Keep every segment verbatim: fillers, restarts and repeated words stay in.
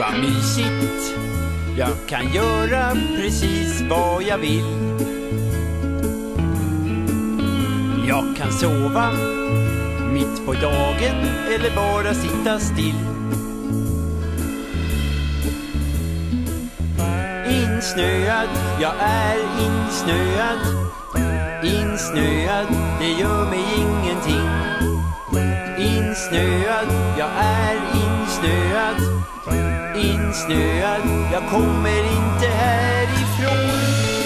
Vad mysigt. Jag kan göra precis vad jag vill. Jag kan sova mitt på dagen eller bara sitta still. Insnöad, jag är insnöad. Insnöad, det gör mig ingenting. Insnöad, jag är insnöad. Insnöad, jag kommer inte härifrån.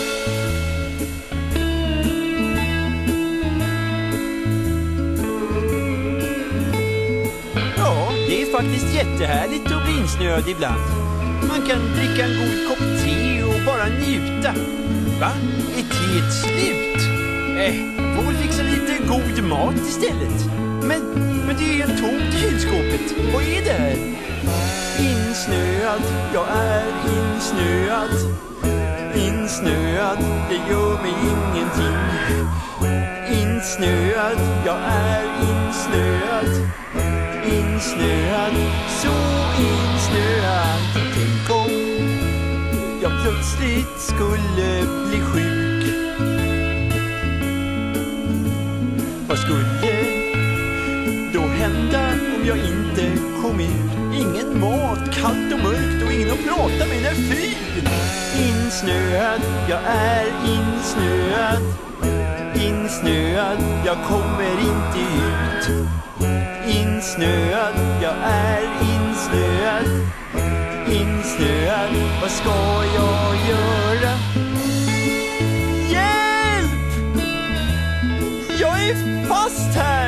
Ja, det är faktiskt jättehärligt att bli insnöad ibland. Man kan dricka en god kopp te och bara njuta. Va? Är teet slut? Eh, får väl fixa lite god mat istället. Men, men det är helt tomt i kylskåpet. Vad är det här? Insnöad, jag är insnöad. Insnöad, det gör mig ingenting. Insnöad, jag är insnöad. Insnöad, så insnöad. Tänk om jag plötsligt skulle bli sjuk. Vad skulle då hända om jag inte kom ut? Ingen mat, kallt och mörkt och ingen att prata med. Nej, fy! Insnöad, jag är insnöad. Insnöad, jag kommer inte ut. Insnöad, jag är insnöad. Insnöad, vad ska jag göra? Hjälp! Jag är fast här!